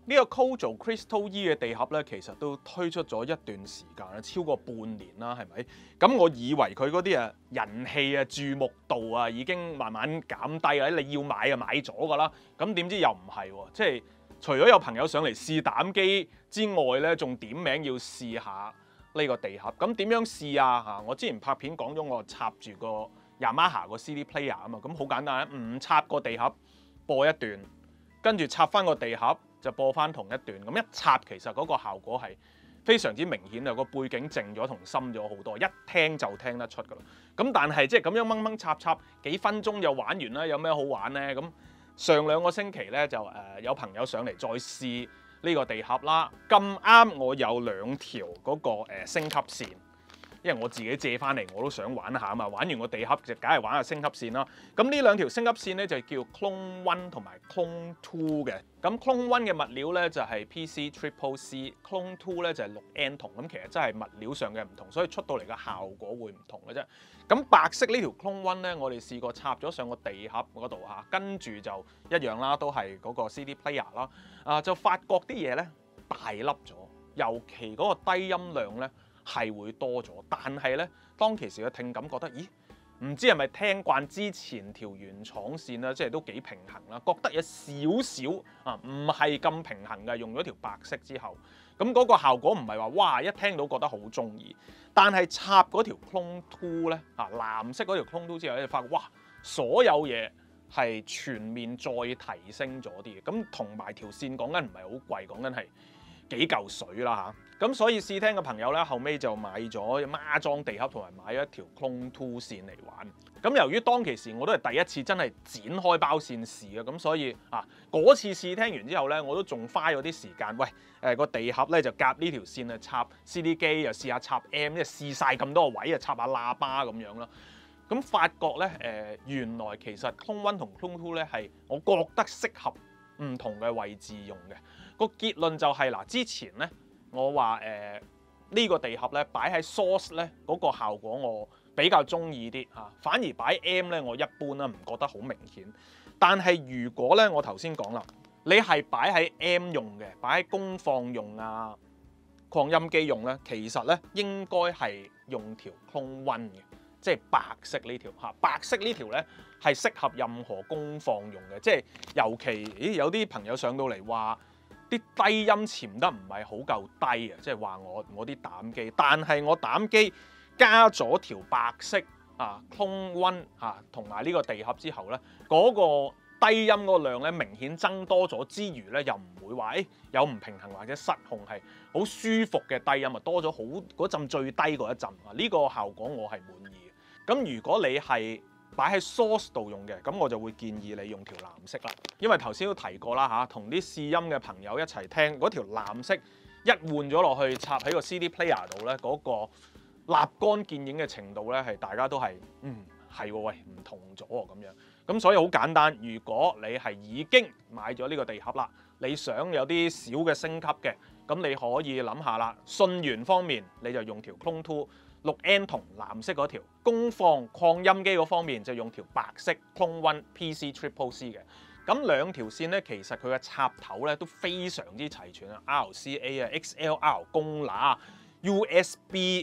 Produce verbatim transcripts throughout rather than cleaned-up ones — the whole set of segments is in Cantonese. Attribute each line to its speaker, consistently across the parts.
Speaker 1: 呢個 Kojo Crystal E 嘅地盒咧，其實都推出咗一段時間啦，超過半年啦，係咪？咁我以為佢嗰啲啊人氣啊注目度啊已經慢慢減低啦，你要買就買咗㗎啦。咁點知又唔係喎，即係除咗有朋友上嚟試膽機之外咧，仲點名要試下呢個地盒。咁點樣試啊？嚇！我之前拍片講咗，我插住個 Yamaha 個 C D player 啊嘛，咁好簡單，唔插個地盒播一段，跟住插翻個地盒，就播翻同一段，咁一插其實嗰個效果係非常之明顯啊！個背景靜咗同深咗好多，一聽就聽得出噶啦。咁但係即係咁樣掹掹插插幾分鐘就玩完啦，有咩好玩呢？咁上兩個星期咧就誒、呃、有朋友上嚟再試呢個地盒啦，咁啱我有兩條嗰個誒升級線。因為我自己借翻嚟，我都想玩下啊嘛！玩完個地盒就梗係玩下升級線啦。咁呢兩條升級線咧就叫 Clone One 同埋 Clone Two 嘅。咁 Clone One 嘅物料咧就係 P C Triple C，Clone Two 咧就係六 N 銅。咁其實真係物料上嘅唔同，所以出到嚟嘅效果會唔同嘅啫。咁白色呢條 Clone One 咧，我哋試過插咗上個地盒嗰度嚇，跟住就一樣啦，都係嗰個 C D player 啦。啊，就發覺啲嘢咧大粒咗，尤其嗰個低音量咧，係會多咗，但係咧，當其時嘅聽感覺得，咦？唔知係咪聽慣之前條原廠線啦，即係都幾平衡啦，覺得有少少啊，唔係咁平衡嘅。用咗條白色之後，咁嗰個效果唔係話哇一聽到覺得好中意，但係插嗰條 Clone Two 咧啊，藍色嗰條 Clone Two 之後咧，就發覺哇，所有嘢係全面再提升咗啲嘅，咁同埋條線講緊唔係好貴，講緊係幾嚿水啦嚇。咁所以試聽嘅朋友咧，後尾就買咗孖裝地盒同埋買咗一條 Clone Two 線嚟玩。咁由於當其時我都係第一次真係展開包線試嘅，咁所以啊嗰次試聽完之後咧，我都仲花咗啲時間，喂誒個、呃、地盒咧就夾呢條線啊，插 C D 機又試下插 M， 即係試晒咁多個位啊，插下喇叭咁樣啦。咁發覺咧誒、呃、原來其實 Clone One 同 Clone Two 咧係我覺得適合唔同嘅位置用嘅。個結論就係、是、嗱，之前咧。我話誒呢個地盒咧擺喺 source 咧嗰個效果我比較中意啲嚇，反而擺 M 咧我一般啦，唔覺得好明顯。但係如果咧我頭先講啦，你係擺喺 M 用嘅，擺喺功放用啊、擴音機用咧，其實咧應該係用條 Clone One 嘅，即係白色呢條嚇。白色呢條咧係適合任何功放用嘅，即係尤其咦有啲朋友上到嚟話。啲低音潛得唔係好夠低啊，即係話我我啲膽機，但係我膽機加咗條白色啊 Clone One 啊同埋呢個地盒之後咧，嗰、那個低音嗰個量咧明顯增多咗之餘咧，又唔會話誒、欸、有唔平衡或者失控，係好舒服嘅低音啊，多咗好嗰陣最低嗰一陣啊，呢、這個效果我係滿意嘅。咁如果你係擺喺 source 度用嘅，咁我就會建議你用條藍色啦，因為頭先都提過啦嚇，同啲試音嘅朋友一齊聽嗰條藍色一換咗落去插喺個 C D player 度咧，嗰、那個立竿見影嘅程度咧係大家都係嗯係喎喂唔同咗喎咁樣，咁所以好簡單，如果你係已經買咗呢個地盒啦，你想有啲小嘅升級嘅，咁你可以諗下啦，信源方面你就用條 Clone Two。六 N 同藍色嗰條，功放擴音機嗰方面就用條白色 Clone One P C Triple C 嘅。咁兩條線咧，其實佢嘅插頭咧都非常之齊全啊 ，R C A 啊、X L R 公乸、U S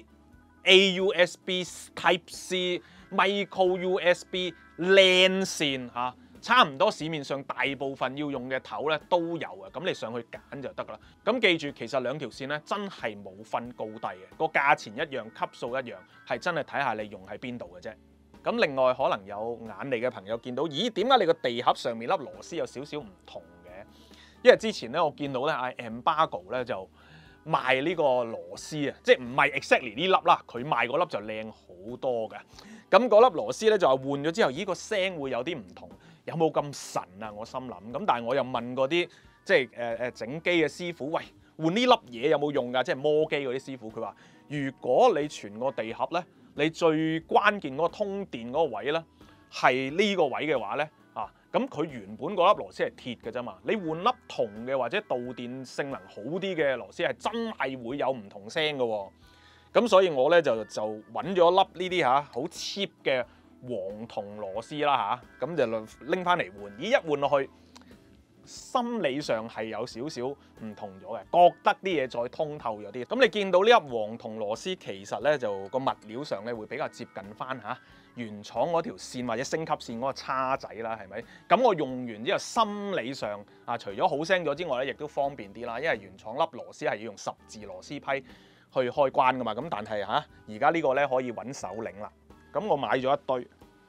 Speaker 1: B、A U S B Type C、Micro U S B、LAN 線嚇。差唔多市面上大部分要用嘅頭咧都有啊，咁你上去揀就得噶啦。咁記住，其實兩條線咧真係冇分高低嘅，個價錢一樣，級數一樣，係真係睇下你用喺邊度嘅啫。咁另外可能有眼利嘅朋友見到，咦點解你個地盒上面粒螺絲有少少唔同嘅？因為之前咧我見到咧嗌 Embargo 咧就賣呢個螺絲啊，即係唔係 exactly 呢粒啦，佢賣嗰粒就靚好多嘅。咁嗰粒螺絲咧就係換咗之後，咦個聲會有啲唔同。有冇咁神啊？我心諗咁，但係我又問過啲即係誒誒整機嘅師傅，喂換呢粒嘢有冇用㗎？即係摩機嗰啲師傅，佢話如果你全個地盒咧，你最關鍵嗰個通電嗰個位咧係呢個位嘅話咧啊，咁佢原本嗰粒螺絲係鐵嘅啫嘛，你換粒銅嘅或者導電性能好啲嘅螺絲係真係會有唔同聲嘅喎。咁所以我咧就就揾咗粒呢啲嚇好 cheap 嘅。黃銅螺絲啦嚇，咁就拎翻嚟換，咦一換落去心理上係有少少唔同咗嘅，覺得啲嘢再通透咗啲。咁你見到呢粒黃銅螺絲其實咧就個物料上咧會比較接近翻嚇原廠嗰條線或者升級線嗰個叉仔啦，係咪？咁我用完之後心理上啊，除咗好聲咗之外咧，亦都方便啲啦，因為原廠粒螺絲係要用十字螺絲批去開關噶嘛。咁但係嚇而家呢個咧可以揾手擰啦。咁我買咗一堆。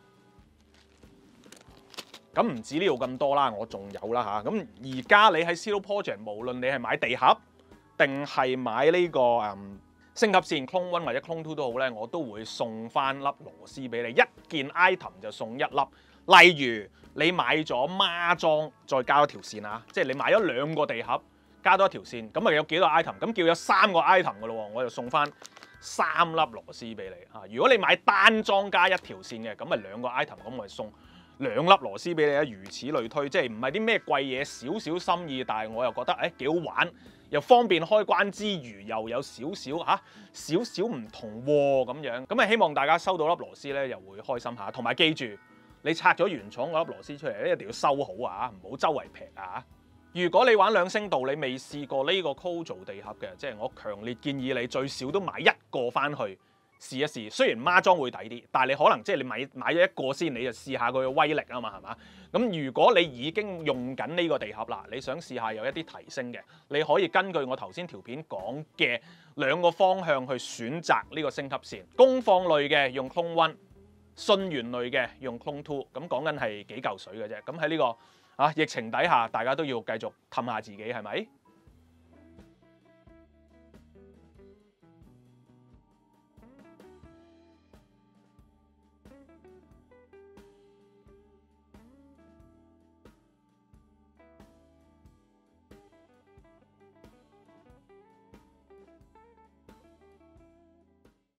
Speaker 1: 咁唔止呢度咁多啦，我仲有啦嚇。咁而家你喺 Zero Project， 無論你係買地盒定係買呢、這個誒、嗯、升級線 Clone One 或者 Clone Two 都好咧，我都會送翻粒螺絲俾你，一件 item 就送一粒。例如你買咗孖裝，再加多條線啊，即係你買咗兩個地盒，加多一條線，咁咪有幾多 item？咁叫有三個 item 噶咯喎，我就送翻三粒螺絲俾你嚇。如果你買單裝加一條線嘅，咁咪兩個 item，咁我係送兩粒螺絲俾你啊，如此類推，即係唔係啲咩貴嘢，少少心意，但係我又覺得誒幾好玩，又方便開關之餘，又有少少嚇少少唔同喎咁樣，咁啊希望大家收到粒螺絲咧，又會開心下，同埋記住你拆咗原廠嗰粒螺絲出嚟咧，一定要收好啊，唔好周圍劈啊！如果你玩兩聲道，你未試過呢個 Kozo 地盒嘅，即係我強烈建議你最少都買一個翻去。試一試，雖然孖裝會抵啲，但係你可能即係你買買咗一個先，你就試下佢嘅威力啊嘛，係嘛？咁如果你已經用緊呢個地盒啦，你想試下有一啲提升嘅，你可以根據我頭先條片講嘅兩個方向去選擇呢個升級線。功放類嘅用 Clone One， 信源類嘅用 Clone Two， 咁講緊係幾嚿水嘅啫。咁喺呢個啊疫情底下，大家都要繼續氹下自己，係咪？